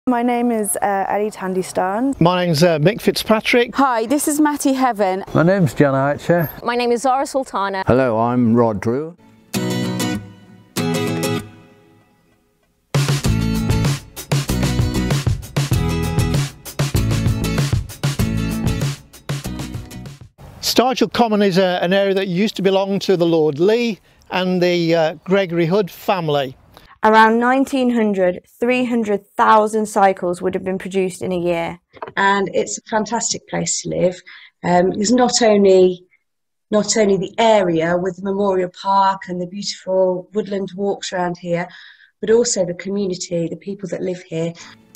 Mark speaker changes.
Speaker 1: My name is Ellie Tandystan.
Speaker 2: My name's Mick Fitzpatrick.
Speaker 3: Hi, this is Matty Heaven.
Speaker 4: My name's John Archer.
Speaker 5: My name is Zara Sultana.
Speaker 6: Hello, I'm Rod Drew.
Speaker 2: Styvechale Common is an area that used to belong to the Lord Lee and the Gregory Hood family.
Speaker 1: Around 1900, 300,000 cycles would have been produced in a year.
Speaker 7: And it's a fantastic place to live. There's not only the area with the Memorial Park and the beautiful woodland walks around here, but also the community, the people that live here.